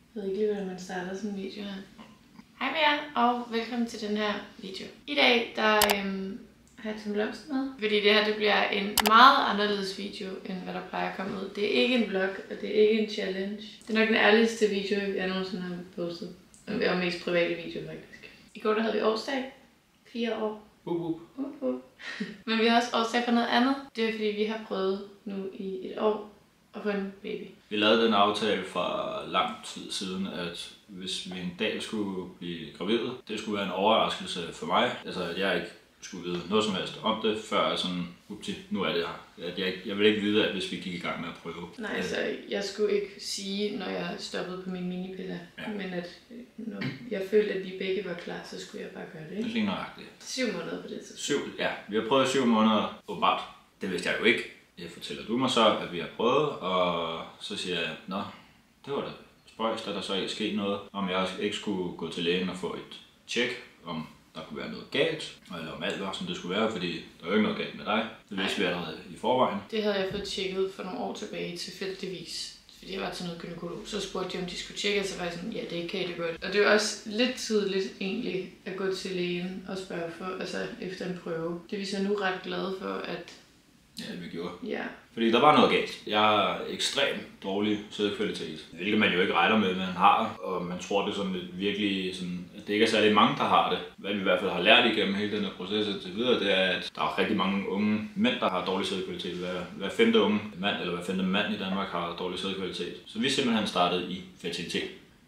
Jeg ved ikke lige, hvordan man starter sådan en video her. Hej med jer, og velkommen til den her video. I dag, der har jeg Tim Blomst med, fordi det her det bliver en meget anderledes video, end hvad der plejer at komme ud. Det er ikke en vlog, og det er ikke en challenge. Det er nok den ærligste video, jeg nogensinde har postet. Og det er mest private video, faktisk. I går der havde vi årsdag. 4 år. Men vi har også årsdag for noget andet. Det er fordi, vi har prøvet nu i et år at få en baby. Vi lavede den aftale for lang tid siden, at hvis vi en dag skulle blive gravide, det skulle være en overraskelse for mig. Altså, at jeg ikke skulle vide noget som helst om det, før sådan, nu er det her. At jeg ville ikke vide, at hvis vi gik i gang med at prøve. Nej, altså, jeg skulle ikke sige, når jeg stoppede på min minipiller, men at når jeg følte, at vi begge var klar, så skulle jeg bare gøre det, ikke? Det er lige nøjagtigt. 7 måneder på det tidspunkt. Ja, vi har prøvet 7 måneder åbenbart. Det vidste jeg jo ikke. Jeg fortæller du mig så, at vi har prøvet, og så siger jeg, nå, det var da spøjst, at der så ikke sket noget. Om jeg ikke skulle gå til lægen og få et tjek, om der kunne være noget galt, eller om alt var, som det skulle være, fordi der er jo ikke noget galt med dig. Det vidste vi allerede i forvejen. Det havde jeg fået tjekket for nogle år tilbage tilfældigvis. Fordi jeg var til noget gynekolog, så spurgte de, om de skulle tjekke, og så var jeg sådan, ja, det kan det godt. Og det var også lidt tidligt egentlig at gå til lægen og spørge for, altså efter en prøve. Det er vi så nu ret glade for, at ja, vi gjorde. Ja. Fordi der var noget galt. Jeg har ekstremt dårlig sædkvalitet, hvilket man jo ikke regner med, at man har. Og man tror, det er sådan lidt virkelig, sådan, at det ikke er særlig mange, der har det. Hvad vi i hvert fald har lært igennem hele den her proces til videre, det er, at der er rigtig mange unge mænd, der har dårlig sædkvalitet. Hver 5. unge mand, eller hver 5. mand i Danmark har dårlig sædkvalitet. Så vi simpelthen startede i fertilitet.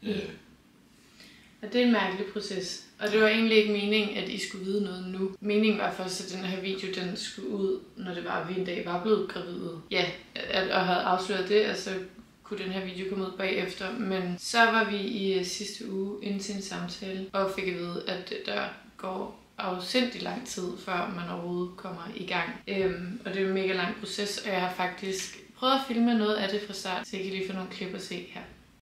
Og det er en mærkelig proces. Og det var egentlig ikke meningen, at I skulle vide noget nu. Meningen var først, at den her video den skulle ud, når det var, at vi en dag var blevet gravide. Ja, og havde afsløret det, og så kunne den her video komme ud bagefter. Men så var vi i sidste uge inde til en samtale, og fik at vide, at der går afsindig lang tid, før man overhovedet kommer i gang. Og det er en mega lang proces, og jeg har faktisk prøvet at filme noget af det fra start, så jeg kan lige få nogle klip at se her.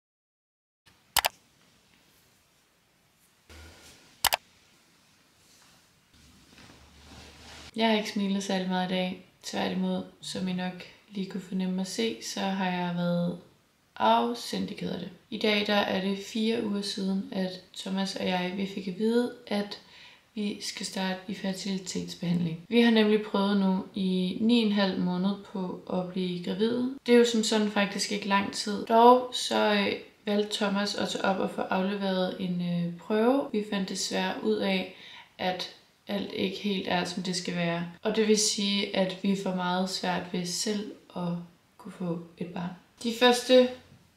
Jeg har ikke smilet særlig meget i dag. Tværtimod, som I nok lige kunne fornemme at se, så har jeg været afsindig ked af det. I dag der er det 4 uger siden, at Thomas og jeg vi fik at vide, at vi skal starte i fertilitetsbehandling. Vi har nemlig prøvet nu i 9,5 måneder på at blive gravide. Det er jo som sådan faktisk ikke lang tid. Dog så valgte Thomas at tage op og få afleveret en prøve. Vi fandt desværre ud af, at alt ikke helt er, som det skal være. Og det vil sige, at vi får meget svært ved selv at kunne få et barn. De første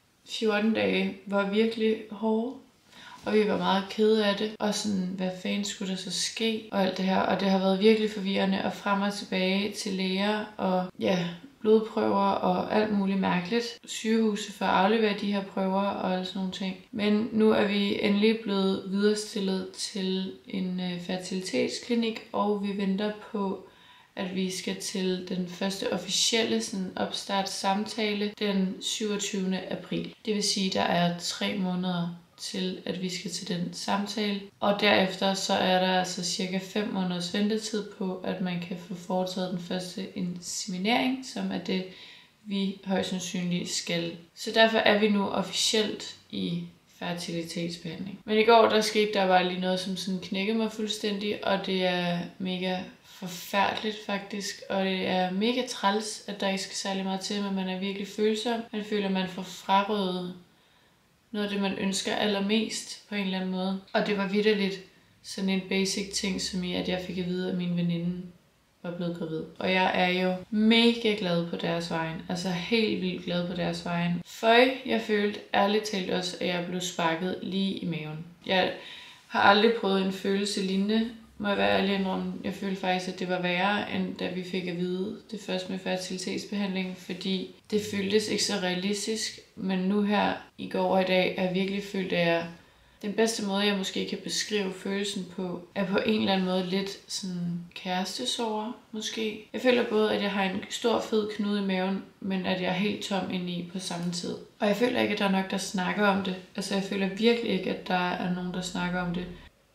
14 dage var virkelig hårde, og vi var meget kede af det. Og sådan, hvad fanden skulle der så ske? Og alt det her. Og det har været virkelig forvirrende og frem og tilbage til læger og ja, blodprøver og alt muligt mærkeligt. Sygehuse for at aflevere de her prøver og alle sådan nogle ting. Men nu er vi endelig blevet viderestillet til en fertilitetsklinik, og vi venter på, at vi skal til den første officielle opstartssamtale den 27. april. Det vil sige, at der er 3 måneder til, at vi skal til den samtale. Og derefter så er der altså cirka 5 måneders ventetid på, at man kan få foretaget den første inseminering, som er det, vi højst sandsynligt skal. Så derfor er vi nu officielt i fertilitetsbehandling. Men i går, der skete der bare lige noget, som sådan knækkede mig fuldstændig, og det er mega forfærdeligt faktisk, og det er mega træls, at der ikke skal særlig meget til, men man er virkelig følsom. Man føler, at man får frarøvet noget af det, man ønsker allermest på en eller anden måde. Og det var vitterligt sådan en basic ting, som i, at jeg fik at vide, at min veninde var blevet gravid. Og jeg er jo mega glad på deres vejen. Altså helt vildt glad på deres vejen. Jeg følte ærligt talt også, at jeg blev sparket lige i maven. Jeg har aldrig prøvet en følelse lignende, må jeg være ærlig indrømme. Jeg følte faktisk, at det var værre, end da vi fik at vide det først med fertilitetsbehandling, fordi det føltes ikke så realistisk. Men nu her i går og i dag er jeg virkelig følt, at jeg den bedste måde, jeg måske kan beskrive følelsen på, er på en eller anden måde lidt sådan kærestesorger, måske. Jeg føler både, at jeg har en stor fed knude i maven, men at jeg er helt tom indeni på samme tid. Og jeg føler ikke, at der er nok, der snakker om det. Altså jeg føler virkelig ikke, at der er nogen, der snakker om det.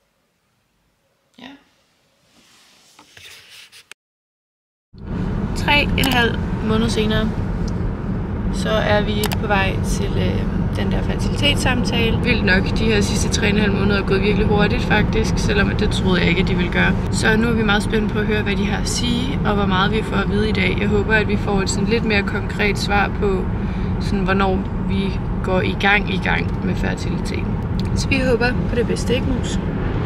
Ja. 3,5 måneder senere, så er vi på vej til den der fertilitetssamtale. Vildt nok, de her sidste 3,5 måneder er gået virkelig hurtigt faktisk, selvom det troede jeg ikke, at de ville gøre. Så nu er vi meget spændte på at høre, hvad de har at sige, og hvor meget vi får at vide i dag. Jeg håber, at vi får et sådan lidt mere konkret svar på, sådan, hvornår vi går i gang med fertiliteten. Så vi håber på det bedste, ikke mus?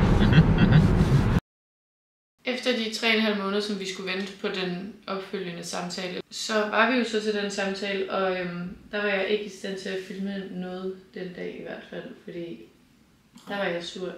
Efter de 3,5 måneder, som vi skulle vente på den opfølgende samtale, så var vi jo så til den samtale, og der var jeg ikke i stand til at filme noget den dag i hvert fald, fordi der var jeg sur.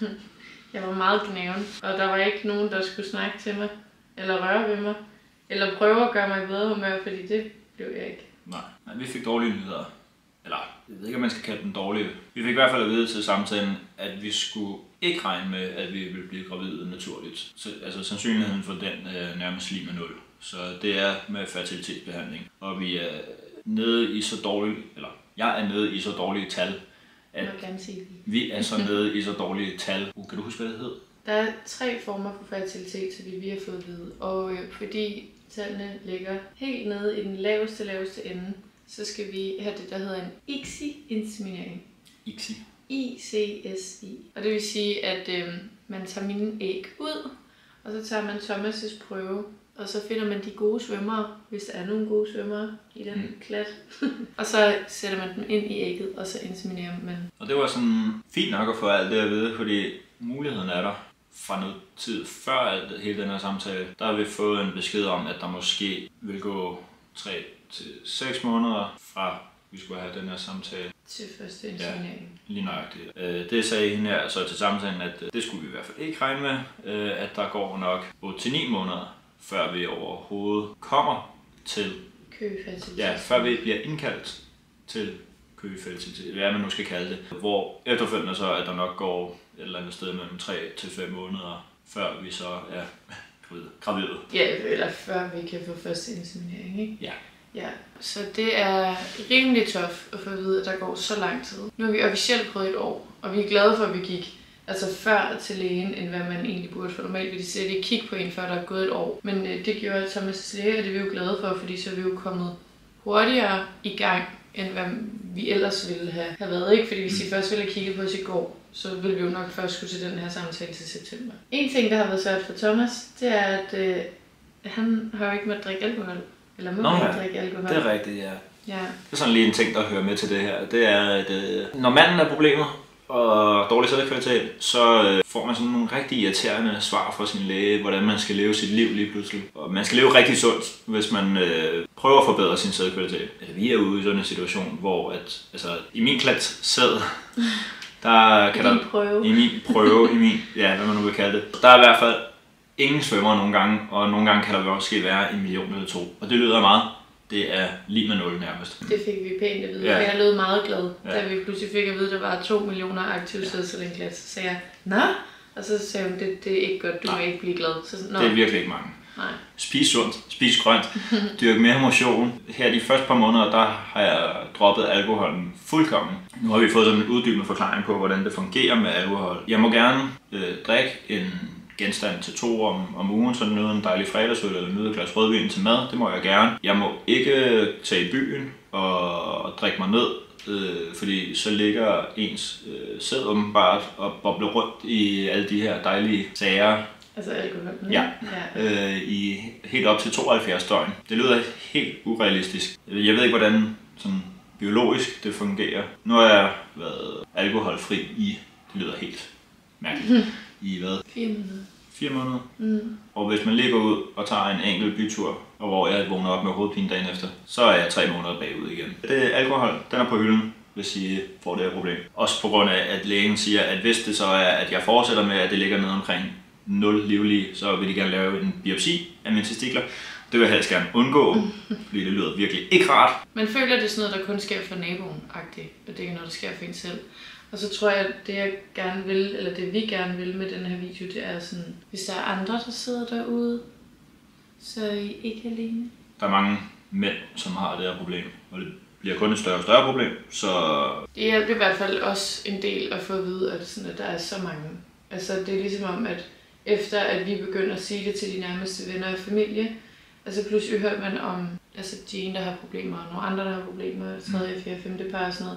Jeg var meget gnaven, og der var ikke nogen, der skulle snakke til mig, eller røre ved mig, eller prøve at gøre mig i bedre humør, fordi det blev jeg ikke. Nej, vi fik dårlige nyheder. Eller, jeg ved ikke, om man skal kalde den dårlige. Vi fik i hvert fald at vide til samtalen, at vi skulle ikke regne med, at vi ville blive gravide naturligt. Så, altså sandsynligheden for den er nærmest lige med 0. Så det er med fertilitetsbehandling. Og vi er nede i så dårlige, eller jeg er nede i så dårlige tal, at vi er så nede i så dårlige tal. Kan du huske, hvad det hed? Der er 3 former for fertilitet, så vi har fået at vide. Og fordi tallene ligger helt nede i den laveste ende, så skal vi have det, der hedder en ICSI-inseminering. ICSI? ICSI. Og det vil sige, at man tager mine æg ud, og så tager man Thomas' prøve, og så finder man de gode svømmere, hvis der er nogle gode svømmere i den klat. Og så sætter man dem ind i ægget, og så inseminerer man. Og det var sådan fint nok at få alt det at vide, fordi muligheden er der. Fra noget tid før hele den her samtale, der har vi fået en besked om, at der måske vil gå 3 til 6 måneder fra vi skulle have den her samtale. Til første inseminering. Ja, lige nøjagtigt. Det sagde hende her så til samtalen, at det skulle vi i hvert fald ikke regne med, at der går nok 8-9 måneder, før vi overhovedet kommer til køgefertilitet. Ja, før vi bliver indkaldt til køgefertilitet, hvad man nu skal kalde det. Hvor efterfølgende så, at der nok går et eller andet sted mellem 3 til 5 måneder, før vi så er gravide. Ja, eller før vi kan få første inseminering, ikke? Ja. Ja, så det er rimelig tough at få at vide, at der går så lang tid. Nu har vi officielt prøvet 1 år, og vi er glade for, at vi gik før til lægen, end hvad man egentlig burde, for normalt vil de slet ikke kigge på en, før der er gået 1 år. Men det gjorde Thomas' læge, og det er vi jo glade for, fordi så er vi jo kommet hurtigere i gang, end hvad vi ellers ville have været, ikke? Fordi hvis I først ville have kigget på os i går, så ville vi jo nok først skulle til den her samtale til september. En ting, der har været svært for Thomas, det er, at han har jo ikke måttet drikke alkohol. Eller må ikke drikke alkohol. Det er rigtigt, ja. Ja. Det er sådan lige en ting, der hører med til det her. Det er, at når manden er problemet og dårlig sædkvalitet, så får man sådan nogle rigtig irriterende svar fra sin læge, hvordan man skal leve sit liv lige pludselig. Og man skal leve rigtig sundt, hvis man prøver at forbedre sin sædkvalitet. Vi er ude i sådan en situation, hvor at, i min klat sæd, der kan i min ja, hvad man nu vil kalde det, der er i hvert fald ingen svømmer nogle gange, og nogle gange kan der måske være 1 million eller 2. Og det lyder meget. Det er lige med 0 nærmest. Det fik vi pænt at vide, for jeg lød meget glad, da vi pludselig fik at vide, at der var 2 millioner aktive sædcelleindklat. Så sagde jeg, nå? Og så sagde hun, det er ikke godt, du må ikke blive glad. Så, det er virkelig ikke mange. Nej. Spis sundt, spis grønt, dyrk mere motion. Her de første par måneder, der har jeg droppet alkoholen fuldkommen. Nu har vi fået sådan en uddybende forklaring på, hvordan det fungerer med alkohol. Jeg må gerne drikke en genstand til 2 om ugen, så nyde en dejlig fredagsøl eller nyde et glas rødvin til mad. Det må jeg gerne. Jeg må ikke tage i byen og drikke mig ned, fordi så ligger ens sæd åbenbart og bobler rundt i alle de her dejlige sager. Altså alkohol? Ja. I helt op til 72 døgn. Det lyder helt urealistisk. Jeg ved ikke, hvordan sådan biologisk det fungerer. Nu har jeg været alkoholfri det lyder helt mærkeligt. I hvad? 4 måneder. 4 måneder? Og hvis man lige går ud og tager en enkelt bytur, og hvor jeg vågner op med hovedpine dagen efter, så er jeg 3 måneder bagud igen. Det alkohol, den er på hylden, hvis I får det her problem. Også på grund af, at lægen siger, at hvis det så er, at jeg fortsætter med, at det ligger nede omkring 0 livlige, så vil de gerne lave en biopsi af mine testikler. Det vil jeg helst gerne undgå, fordi det lyder virkelig ikke rart. Man føler, at det er sådan noget, der kun sker for naboen-agtigt, og det er ikke noget, der sker for en selv. Og så tror jeg, at det jeg gerne vil, eller det vi gerne vil med den her video, det er sådan, hvis der er andre, der sidder derude, så er I ikke alene. Der er mange mænd, som har det her problem, og det bliver kun et større og større problem, så... Det hjælper i hvert fald også en del at få at vide, at der er så mange. Altså det er ligesom om, at efter at vi begynder at sige det til de nærmeste venner og familie, pludselig hører man om Jean, der har problemer, og nogle andre, der har problemer, 3., 4., 5. par og sådan noget.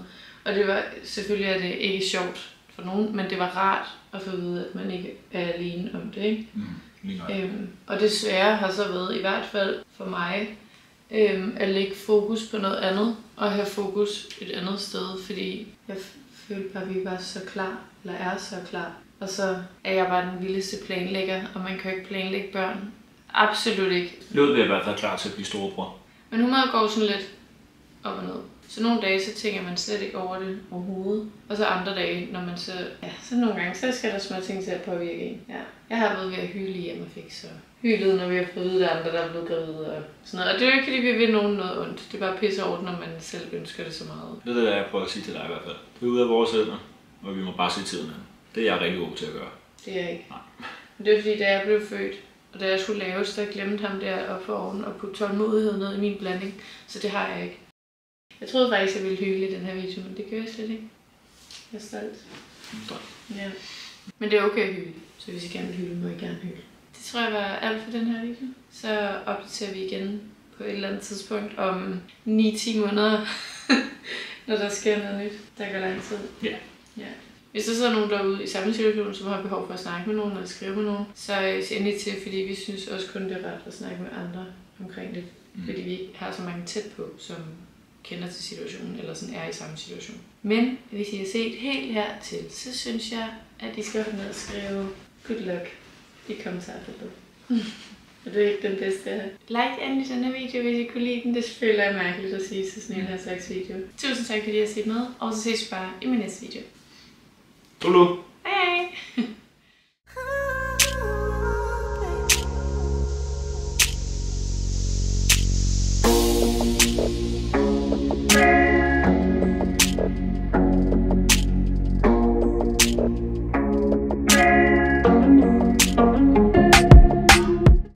Og det var, selvfølgelig er det ikke sjovt for nogen, men det var rart at få at vide, at man ikke er alene om det, ikke? Og det svære har så været, i hvert fald for mig, at lægge fokus på noget andet, og have fokus et andet sted, fordi jeg følte bare, at vi var så klar, eller er så klar. Og så er jeg bare den vildeste planlægger, og man kan jo ikke planlægge børn. Absolut ikke. Lød ved at være klar til at blive storebror. Men humøret går sådan lidt op og ned. Så nogle dage, så tænker man slet ikke over det overhovedet. Og så andre dage, når man så... Ja, så nogle gange, så skal der små ting til at påvirke en. Ja. Jeg har været ved at hyle hjemme og fik så hylet, når vi har fået ud af andre, der er blevet gravide og sådan noget. Og det er jo ikke, fordi vi vil nogen noget ondt. Det er bare pisse over, når man selv ønsker det så meget. Det er det, jeg prøver at sige til dig i hvert fald. Det er ude af vores hænder, og vi må bare se tiden an. Det er jeg rigtig god til at gøre. Det er jeg ikke. Nej. Men det er fordi, da jeg blev født, og da jeg skulle laves, der glemte ham der op for ovnen og putte tålmodighed ned i min blanding. Så det har jeg ikke. Jeg troede faktisk, jeg ville hyle i den her video, men det gør jeg slet ikke. Jeg er stolt. Ja. Men det er okay at hyle, så hvis I gerne vil hyle, må I gerne hyle. Det tror jeg var alt for den her video. Så opdaterer vi igen på et eller andet tidspunkt om 9-10 måneder, når der sker noget nyt. Der går lang tid. Ja. Hvis der sidder nogen derude i samme situation, som har behov for at snakke med nogen eller skrive med nogen, så sig endelig til, fordi vi synes også kun det er ret at snakke med andre omkring det. Fordi vi ikke har så mange tæt på, som kender til situationen, eller sådan er i samme situation. Men hvis I har set helt hertil, så synes jeg, at I skal ned og skrive good luck i kommentarfeltet. Og det er ikke den bedste her. Like endelig den her video, hvis I kunne lide den. Det føler jeg mærkeligt at sige til sådan en her slags video. Tusind tak, fordi I har set med, og så ses vi bare i min næste video. Tulu!